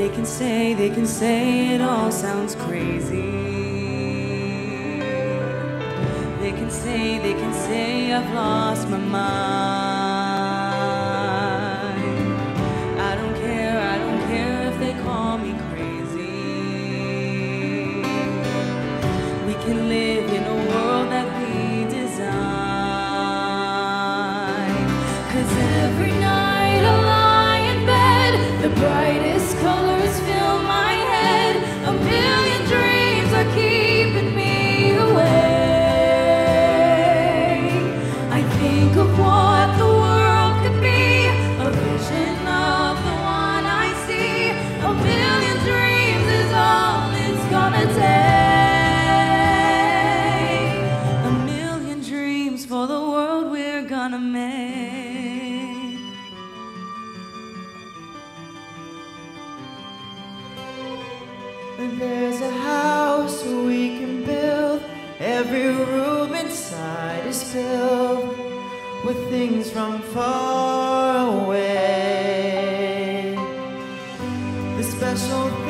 They can say it all sounds crazy. They can say I've lost my mind. I don't care if they call me crazy. We can live in a world that we design. 'Cause every night I lie in bed, the brightest colors fill my head. A million dreams are keeping me awake. I think of what the world could be, a vision of the one I see. A million dreams is all it's gonna take. A million dreams for the world we're gonna make. There's a house we can build. Every room inside is filled with things from far away. The special